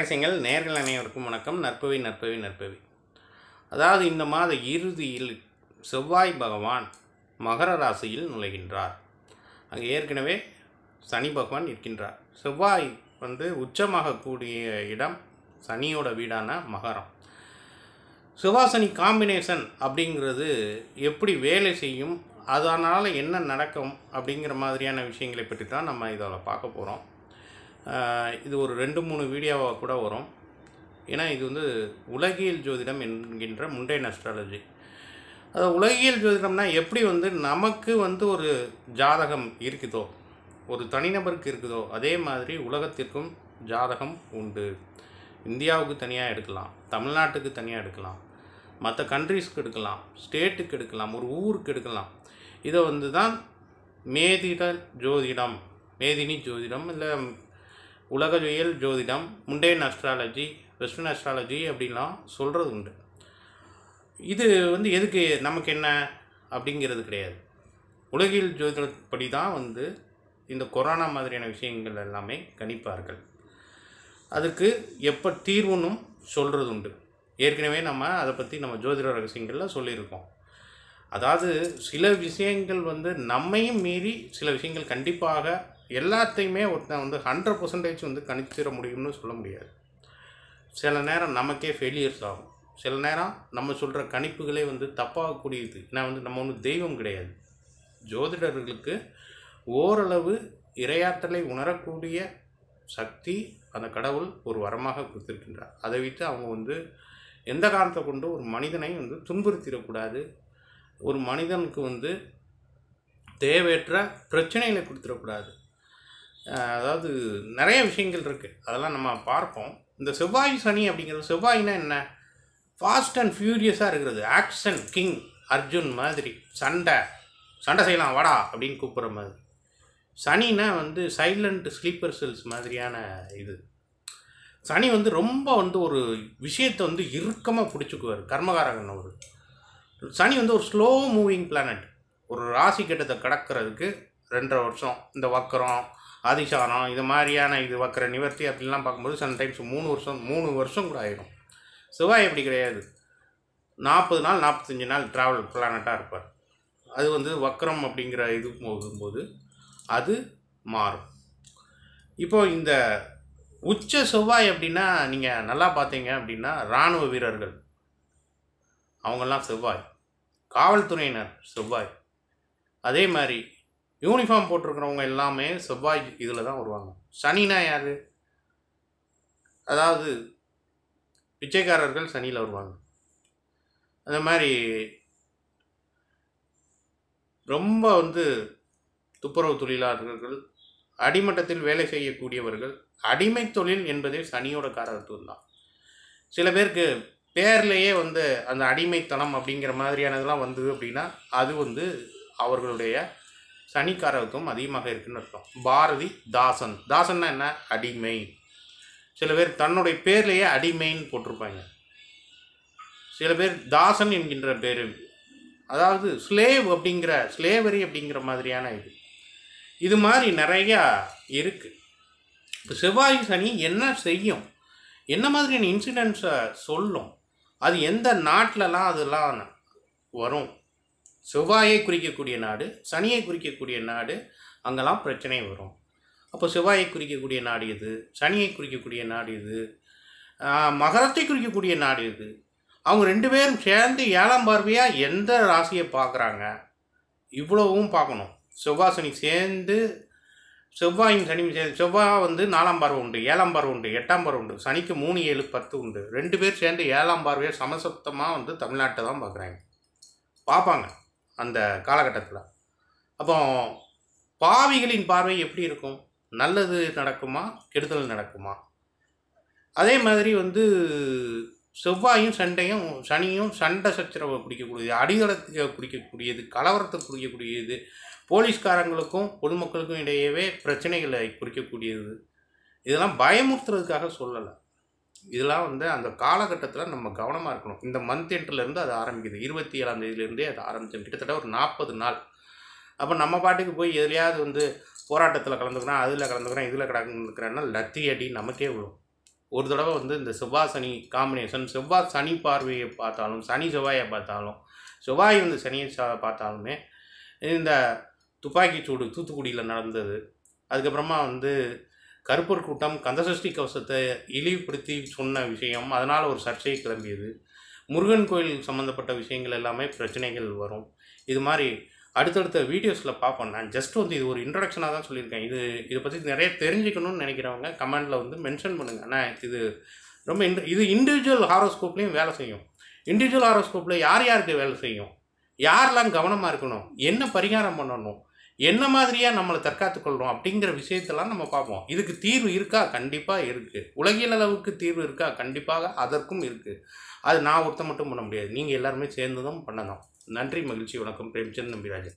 ரகசியங்கள் நேயர்கள் அனைவருக்கும் வணக்கம். நற்பவி. அதாவது இந்த மாத இறுதியில் செவ்வாய் பகவான் மகர ராசியில் நுழைகின்றார். அங்கே ஏற்கனவே சனி பகவான் இருக்கின்றார். செவ்வாய் உச்சமாகக்கூடிய இடம் சனியோட வீடான மகரம். செவ்வாய் சனி காம்பினேஷன் அப்படிங்கிறது எப்படி வேலை செய்யும், அதனால் என்ன நடக்கும் அப்படிங்கிற மாதிரியான விஷயங்களை பற்றி தான் நம்ம இதில் பார்க்க போகிறோம். இது ஒரு 2-3 வீடியோவாக கூட வரும். ஏன்னா இது உலகியல் ஜோதிடம் என்கின்ற முண்டேன் அஸ்ட்ராலஜி. அது உலகியல் ஜோதிடம்னா எப்படி நமக்கு ஒரு ஜாதகம் இருக்குதோ, ஒரு தனிநபருக்கு இருக்குதோ, அதே மாதிரி உலகத்திற்கும் ஜாதகம் உண்டு. இந்தியாவுக்கு தனியாக எடுக்கலாம், தமிழ்நாட்டுக்கு தனியாக எடுக்கலாம், மற்ற கண்ட்ரீஸ்க்கு எடுக்கலாம், ஸ்டேட்டுக்கு எடுக்கலாம், ஒரு ஊருக்கு எடுக்கலாம். இதை தான் மேதினி ஜோதிடம் இல்லை உலகியல் ஜோதிடம், முண்டேன் அஸ்ட்ராலஜி, வெஸ்டர்ன் அஸ்ட்ராலஜி அப்படின்லாம் சொல்கிறது உண்டு. இது எதுக்கு நமக்கு என்ன அப்படிங்கிறது கிடையாது. உலகியல் ஜோதிடப்படி தான் இந்த கொரோனா மாதிரியான விஷயங்கள் எல்லாமே கணிப்பார்கள். அதுக்கு எப்போ தீர்வுன்னு சொல்கிறது உண்டு. ஏற்கனவே நம்ம அதை பற்றி நம்ம ஜோதிட ரகசியங்களில் சொல்லியிருக்கோம். அதாவது சில விஷயங்கள் நம்மையும் மீறி சில விஷயங்கள் கண்டிப்பாக எல்லாத்தையுமே ஒருத்தன் 100% கணிச்சிட முடியும்னு சொல்ல முடியாது. சில நேரம் நமக்கே ஃபெயிலியர்ஸ் ஆகும். சில நேரம் நம்ம சொல்கிற கணிப்புகளே தப்பாகக்கூடியது. ஏன்னா நம்ம தெய்வம் கிடையாது. ஜோதிடர்களுக்கு ஓரளவு இறையாற்றலை உணரக்கூடிய சக்தி அந்த கடவுள் ஒரு வரமாக கொடுத்துருக்கின்றார். அதை வைத்து அவங்க எந்த காரணத்தை கொண்டு ஒரு மனிதனை துன்புறுத்திடக்கூடாது, ஒரு மனிதனுக்கு தேவையற்ற பிரச்சனைகளை கொடுத்துடக்கூடாது. அதாவது நிறைய விஷயங்கள் இருக்குது, அதெல்லாம் நம்ம பார்ப்போம். இந்த செவ்வாய் சனி அப்படிங்கிறது, செவ்வாய்னா என்ன, ஃபாஸ்ட் அண்ட் ஃபியூரியஸாக இருக்கிறது. ஆக்ஷன் கிங் அர்ஜுன் மாதிரி சண்டை செய்யலாம் வாடா அப்படின்னு கூப்பிட்ற மாதிரி. சனினா சைலண்ட் ஸ்லீப்பர் செல்ஸ் மாதிரியான இது. சனி ரொம்ப ஒரு விஷயத்தை இறுக்கமாக பிடிச்சிக்குவார். கர்மகாரகன் ஒரு சனி ஒரு ஸ்லோ மூவிங் பிளானட். ஒரு ராசி கட்டத்தை கடக்கிறதுக்கு 2.5 வருஷம். இந்த வக்கரம், அதிசாரம், இது மாதிரியான இது வக்கர நிவர்த்தி அப்படின்லாம் பார்க்கும்போது சம்டைம்ஸ் 3 வருஷம் கூட ஆகிடும். செவ்வாய் அப்படி கிடையாது. 40 நாள் 45 நாள் ட்ராவல் பிளானட்டாக இருப்பார். அது வக்கரம் அப்படிங்கிற இது போகும்போது அது மாறும். இப்போது இந்த உச்ச செவ்வாய் அப்படின்னா நீங்கள் நல்லா பார்த்தீங்க அப்படின்னா இராணுவ வீரர்கள் அவங்கெல்லாம் செவ்வாய், காவல்துறையினர் செவ்வாய், அதே மாதிரி யூனிஃபார்ம் போட்டிருக்கிறவங்க எல்லாமே செவ்வாய் இதில் தான் வருவாங்க. சனினா யார்? அதாவது பிச்சைக்காரர்கள் சனியில் வருவாங்க. அந்த மாதிரி ரொம்ப துப்புரவு தொழிலாளர்கள், அடிமட்டத்தில் வேலை செய்யக்கூடியவர்கள், அடிமை தொழில் என்பதே சனியோட காரகத்துவம் தான். சில பேருக்கு பேர்லேயே அந்த அடிமைத்தனம் அப்படிங்கிற மாதிரியானதெல்லாம் அப்படின்னா அது அவர்களுடைய சனிக்காரகத்துவம் அதிகமாக இருக்குன்னு அர்த்தம். பாரதி தாசன்னா என்ன, அடிமை. சில பேர் தன்னுடைய பேர்லேயே அடிமைன்னு போட்டிருப்பாங்க. சில பேர் தாசன் என்கின்ற பேர், அதாவது ஸ்லேவரி அப்படிங்கிற மாதிரியான இது மாதிரி நிறையா இருக்குது. இப்போ செவ்வாய் சனி என்ன செய்யும், என்ன மாதிரியான இன்சிடென்ட்ஸை சொல்லும், அது எந்த நாட்டிலலாம் அதெல்லாம் வரும். செவ்வாயை குறிக்கக்கூடிய நாடு, சனியை குறிக்கக்கூடிய நாடு, அங்கெல்லாம் பிரச்சனை வரும். அப்போ செவ்வாயை குறிக்கக்கூடிய நாடு எது, சனியை குறிக்கக்கூடிய நாடு எது, மகரத்தை குறிக்கக்கூடிய நாடு எது, அவங்க 2 பேரும் சேர்ந்து 7ஆம் பார்வையாக எந்த ராசியை பார்க்குறாங்க, இவ்வளவும் பார்க்கணும். செவ்வாய் சனி சேர்ந்து, செவ்வாயும் சனியும் சேர்ந்து, செவ்வாய் 4ஆம் பார்வை உண்டு, 7ஆம் பார்வை உண்டு, 8ஆம் பார்வை உண்டு, சனிக்கு 3, 7, 10 உண்டு. 2 பேர் சேர்ந்து 7ஆம் பார்வையை சமசப்தமாக தமிழ்நாட்டை தான் பார்ப்பாங்க அந்த காலகட்டத்தில். அப்போ பாவிகளின் பார்வை எப்படி இருக்கும், நல்லது நடக்குமா கெடுதல் நடக்குமா? அதே மாதிரி செவ்வாயும் சனியும் சண்டை சச்சரவை பிடிக்கக்கூடியது, அடிதளத்தை பிடிக்கக்கூடியது, கலவரத்தை குறிக்கக்கூடியது, போலீஸ்காரங்களுக்கும் பொதுமக்களுக்கும் இடையவே பிரச்சனைகளை குறிக்கக்கூடியது. இதெல்லாம் பயமுறுத்துறதுக்காக சொல்லலை. இதெல்லாம் அந்த காலகட்டத்தில் நம்ம கவனமாக இருக்கணும். இந்த மந்த் எண்ட்லேருந்து அது ஆரம்பிக்குது. 27ஆம் தேதியிலேருந்தே அது ஆரம்பிச்சோம். கிட்டத்தட்ட ஒரு 40 நாள். அப்போ நம்ம பாட்டுக்கு போய் எதுலையாவது போராட்டத்தில் கலந்துக்கிறோம், அதில் கலந்துக்கிறோம், இதில் கலந்துக்கிறேன்னா லத்தி அடி நமக்கே விழும். ஒரு தடவை வந்து இந்த செவ்வாய் சனி காம்பினேஷன், செவ்வாய் சனி பார்வையை பார்த்தாலும், சனி செவ்வாயை பார்த்தாலும், செவ்வாய் வந்து சனியை பார்த்தாலுமே இந்த துப்பாக்கிச்சூடு தூத்துக்குடியில் நடந்தது. அதுக்கப்புறமா வந்து கருப்பர் கூட்டம் கந்தசஷ்டி கவசத்தை இழிவுபடுத்தி சொன்ன விஷயம், அதனால் ஒரு சர்ச்சை கிளம்பியது. முருகன் கோயில் சம்மந்தப்பட்ட விஷயங்கள் எல்லாமே பிரச்சனைகள் வரும். இது மாதிரி அடுத்தடுத்த வீடியோஸில் பார்ப்போம். நான் ஜஸ்ட் வந்து இது ஒரு இன்ட்ரடக்ஷனாக தான் சொல்லியிருக்கேன். இதை பற்றி நிறைய தெரிஞ்சுக்கணும்னு நினைக்கிறவங்க கமெண்டில் வந்து மென்ஷன் பண்ணுங்கள். ஆனால் இது ரொம்ப இது இண்டிவிஜுவல் ஹாரோஸ்கோப்லேயும் வேலை செய்யும். இண்டிவிஜுவல் ஹாரோஸ்கோப்பில் யார் யாருக்கு வேலை செய்யும், யாரெல்லாம் கவனமாக இருக்கணும், என்ன பரிகாரம் பண்ணணும், என்ன மாதிரியாக நம்மளை தற்காத்துக்கொள்கிறோம் அப்படிங்கிற விஷயத்தெல்லாம் நம்ம பார்ப்போம். இதுக்கு தீர்வு இருக்கா? கண்டிப்பாக இருக்குது. உலகியல் அளவுக்கு தீர்வு இருக்கா? கண்டிப்பாக அதற்கும் இருக்குது. அது நான் ஒருத்தர் மட்டும் பண்ண முடியாது. நீங்கள் எல்லாருமே சேர்ந்து தான் பண்ணணும். நன்றி, மகிழ்ச்சி, வணக்கம். பிரேம்சந்த் நம்பிராஜன்.